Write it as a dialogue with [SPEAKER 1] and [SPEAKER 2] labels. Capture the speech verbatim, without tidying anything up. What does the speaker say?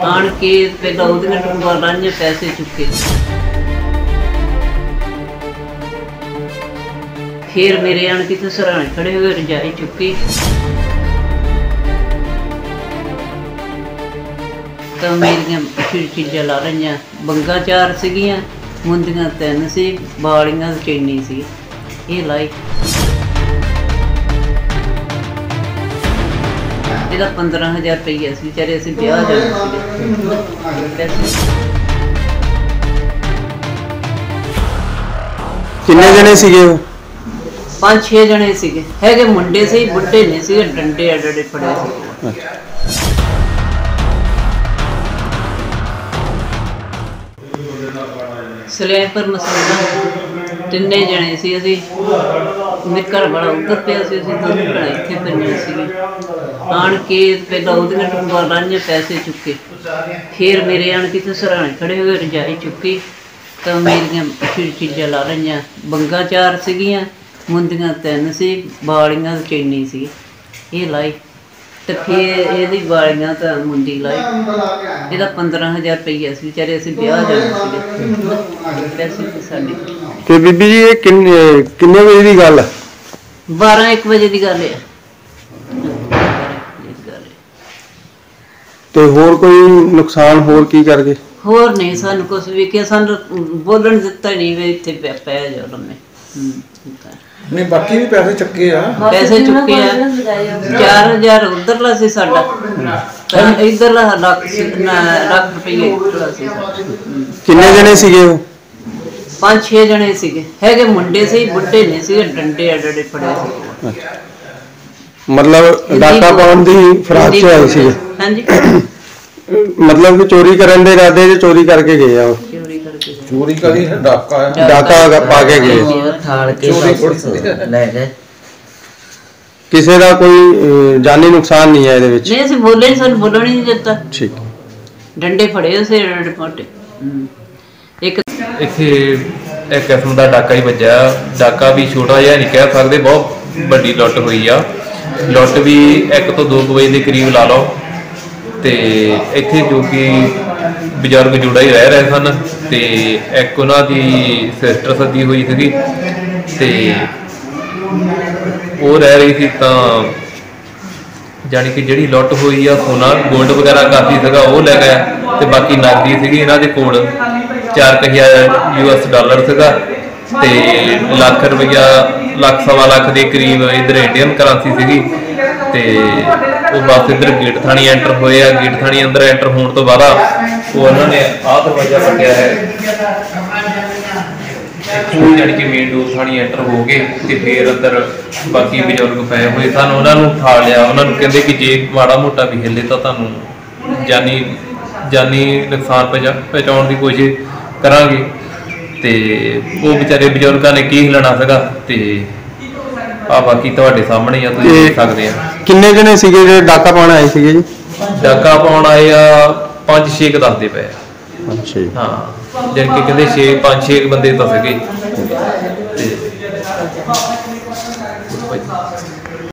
[SPEAKER 1] आन के पहला उहदियां टुंबां लाइयां, पैसे चुके, फिर मेरे आन के सराहने खड़े हुए रजाई चुकी, तो मेरियां चीज़ां ला रही, बंगा चार सीगियां, मुंदियां तीन सी, बालियां चैनी सी, ये लाई। ਇਹਦਾ पंद्रह हज़ार रुपया ਸੀ, ਵਿਚਾਰੇ ਅਸੀਂ ਵਿਆਹ ਜਾਣਾ ਸੀ।
[SPEAKER 2] ਕਿੰਨੇ ਜਣੇ ਸੀਗੇ ਉਹ?
[SPEAKER 1] पांच छे जने ਸੀਗੇ, ਹੈਗੇ ਮੁੰਡੇ ਸੀ, ਬੁੱਢੇ ਨਹੀਂ ਸੀ, ਡੰਡੇ ਅਡੜੇ ਫੜੇ ਸੀ। ਸਲੈਪਰ ਮਸਾਲਾ ਤਿੰਨੇ ਜਣੇ ਸੀ ਅਸੀਂ, ਮੇਰੇ ਘਰ ਵਾਲਾ ਉੱਧਰ ਪਿਆ ਸੀ, ਅਸੀਂ ਦੋਨੇ ਭੈਣਾਂ ਇੱਥੇ ਪਈਆਂ ਸੀ। ਆਣ ਕੇ ਪਹਿਲਾਂ ਉਹਦੀਆਂ ਟੁੰਬਾਂ ਲਾਈਆਂ, ਪੈਸੇ ਚੁੱਕੇ, ਫਿਰ ਮੇਰੇ ਆਣ ਕੇ ਸਰਾਹਣੇ ਖੜੇ ਹੋਏ ਰਜਾਈ ਚੁੱਕੀ, ਤਾਂ ਮੇਰੀਆਂ ਚੀਜ਼ਾਂ ਲਾ ਰਹੀਆਂ, ਬੰਗਾ ਚਾਰ ਸੀਗੀਆਂ, ਮੁੰਦੀਆਂ ਤਿੰਨ ਸੀ, ਬਾਲੀਆਂ ਚੈਨੀ ਸੀ, ਇਹ ਲਾਈ। ਤੇ ਫਿਰ ਇਹਦੀ ਵਾਲੀਆਂ ਤਾਂ ਮੁੰਦੀ ਲਾਈ, ਇਹਦਾ पंद्रह हज़ार रुपया ਸੀ, ਵਿਚਾਰੇ ਅਸੀਂ ਵਿਆਹ ਜਾਣਾ ਸੀ, ਪੈਸੇ ਤੇ ਸਾਡੇ।
[SPEAKER 2] ਤੇ ਬੀਬੀ ਜੀ ਇਹ ਕਿੰਨੇ ਕਿੰਨੇ ਵਜੇ ਦੀ ਗੱਲ ਹੈ?
[SPEAKER 1] बारह एक बजे की गल है।
[SPEAKER 2] ਤੇ ਹੋਰ ਕੋਈ ਨੁਕਸਾਨ ਹੋਰ ਕੀ ਕਰ ਗਏ?
[SPEAKER 1] ਹੋਰ ਨਹੀਂ ਸਾਨੂੰ ਕੁਛ ਵੀ ਕਿ ਸਾਨੂੰ ਬੋਲਣ ਦਿੱਤਾ ਨਹੀਂ ਵੀ ਇੱਥੇ ਪੈ ਪੈ ਜਾ ਉਹਨੇ।
[SPEAKER 3] ਨਹੀਂ ਬਾਕੀ ਵੀ ਪੈਸੇ ਚੱਕੇ ਆ,
[SPEAKER 1] ਪੈਸੇ ਚੁੱਕੇ ਆ, चार हज़ार उधरला ਸੀ ਸਾਡਾ, ਤਾਂ ਇਧਰਲਾ ਲੱਖ ਲੱਖ ਰੁਪਏ ਇਧਰਲਾ ਸੀ।
[SPEAKER 2] ਕਿੰਨੇ ਜਣੇ ਸੀਗੇ ਉਹ?
[SPEAKER 1] पांच छे जने ਸੀਗੇ, ਹੈਗੇ ਮੁੰਡੇ ਸੀ, ਬੁੱਢੇ ਨਹੀਂ ਸੀ, ਡੰਡੇ ਅਡੜੇ ਫੜੇ ਸੀ।
[SPEAKER 2] ਮਤਲਬ ਡਾਕਾ ਪਾਉਣ ਦੀ ਫਰਾਕ ਚ ਆਏ ਸੀ?
[SPEAKER 1] ਹਾਂਜੀ,
[SPEAKER 2] ਮਤਲਬ ਕਿ ਚੋਰੀ ਕਰਨ ਦੇ ਇਰਾਦੇ ਚ ਚੋਰੀ ਕਰਕੇ ਗਏ ਆ ਉਹ?
[SPEAKER 1] ਚੋਰੀ ਕਰਕੇ
[SPEAKER 3] ਚੋਰੀ ਕਰੀ ਡਾਕਾ
[SPEAKER 2] ਡਾਕਾ ਪਾ ਕੇ ਗਏ,
[SPEAKER 1] ਲੈ ਗਏ।
[SPEAKER 2] ਕਿਸੇ ਦਾ ਕੋਈ ਜਾਨੀ ਨੁਕਸਾਨ ਨਹੀਂ ਹੈ ਇਹਦੇ ਵਿੱਚ?
[SPEAKER 1] ਨਹੀਂ, ਅਸੀਂ ਬੋਲੇ ਨਹੀਂ, ਸਾਨੂੰ ਬੋਲਣ ਹੀ ਨਹੀਂ ਦਿੱਤਾ।
[SPEAKER 2] ਠੀਕ,
[SPEAKER 1] ਡੰਡੇ ਫੜੇ ਉਸੇ ਡੰਡੇ ਮੋਟੇ। ਇੱਕ
[SPEAKER 4] ਇੱਥੇ ਇੱਕ ਕਿਸਮ ਦਾ ਡਾਕਾ ਹੀ ਵੱਜਿਆ, ਡਾਕਾ ਵੀ ਛੋਟਾ ਜਿਹਾ ਨਹੀਂ ਕਹਿ ਸਕਦੇ, ਬਹੁਤ ਵੱਡੀ ਲੁੱਟ ਹੋਈ ਆ। ਲੁੱਟ ਵੀ ਇੱਕ ਤੋਂ ਦੋ ਕੁ ਵਜੇ ਦੇ ਕਰੀਬ ਲਾ ਲਓ, ਤੇ ਇੱਥੇ ਜੋ ਕਿ ਬਜ਼ੁਰਗ ਜੋੜਾ ਹੀ ਰਹਿ ਰਹੇ ਸਨ, ਤੇ ਇੱਕ ਉਹਨਾਂ ਦੀ ਸਿਸਟਰ ਸੱਦੀ ਹੋਈ ਸੀਗੀ, ਤੇ ਉਹ ਰਹਿ ਰਹੀ ਸੀ। ਤਾਂ ਜਾਣੀ ਕਿ ਜਿਹੜੀ ਲੁੱਟ ਹੋਈ ਆ, ਸੋਨਾ ਗੋਲਡ ਵਗੈਰਾ ਕਾਫੀ ਸੀਗਾ ਉਹ ਲੈ ਗਿਆ, ਤੇ ਬਾਕੀ ਨਕਦੀ ਸੀਗੀ ਇਹਨਾਂ ਦੇ ਕੋਲ ਚਾਰ ਕੁ ਹਜ਼ਾਰ ਯੂ ਐਸ ਡਾਲਰ ਸੀਗਾ, ਤੇ ਲੱਖ ਰੁਪਈਆ ਲੱਖ ਸਵਾ ਲੱਖ ਦੇ ਕਰੀਬ ਇੱਧਰ ਇੰਡੀਅਨ ਕਰੰਸੀ ਸੀਗੀ। ਤੇ ਉਹ ਬਸ ਇੱਧਰ ਗੇਟ ਥਾਣੀ ਐਂਟਰ ਹੋਏ ਆ। ਗੇਟ ਥਾਣੀ ਅੰਦਰ ਐਂਟਰ ਹੋਣ ਤੋਂ ਬਾਅਦ ਉਹ ਉਹਨਾਂ ਨੇ ਆਹ ਦਰਵਾਜ਼ਾ ਕੱਢਿਆ ਹੈ, ਜਾਣੀ ਕਿ ਮੇਨ ਡੋਰ ਥਾਣੀ ਐਂਟਰ ਹੋ ਗਏ, ਤੇ ਫਿਰ ਅੰਦਰ ਬਾਕੀ ਬਜ਼ੁਰਗ ਪਏ ਹੋਏ ਸਨ, ਉਹਨਾਂ ਨੂੰ ਉਠਾ ਲਿਆ। ਉਹਨਾਂ ਨੂੰ ਕਹਿੰਦੇ ਕਿ ਜੇ ਮਾੜਾ ਮੋਟਾ ਵੀ ਹਿੱਲੇ ਤਾਂ ਤੁਹਾਨੂੰ ਜਾਨੀ ਜਾਨੀ ਨੁਕਸਾਨ ਪਹੁੰਚਾ ਪਹੁੰਚਾਉਣ ਦੀ ਕੋਸ਼ਿਸ਼ ਕਰਾਂਗੇ। ਤੇ ਉਹ ਵਿਚਾਰੇ ਬਜ਼ੁਰਗਾਂ ਨੇ ਕੀ ਹਿੱਲਣਾ ਸੀਗਾ, ਤੇ ਆ ਬਾਕੀ ਤੁਹਾਡੇ ਸਾਹਮਣੇ ਆ, ਤੁਸੀਂ ਦੇਖ ਸਕਦੇ ਆ।
[SPEAKER 2] ਕਿੰਨੇ ਜਣੇ ਸੀਗੇ ਜਿਹੜੇ ਡਾਕਾ ਪਾਉਣ ਆਏ ਸੀਗੇ ਜੀ?
[SPEAKER 4] ਡਾਕਾ ਪਾਉਣ ਆਏ ਆ ਪੰਜ ਛੇ ਕੁ ਦੱਸਦੇ ਪਏ ਆ।
[SPEAKER 2] ਅੱਛਾ ਜੀ।
[SPEAKER 4] ਹਾਂ, ਜਾਣੀ ਕਿ ਕਹਿੰਦੇ ਛੇ ਪੰਜ ਛੇ ਬੰਦੇ ਤਾਂ ਸੀਗੇ। ਤੇ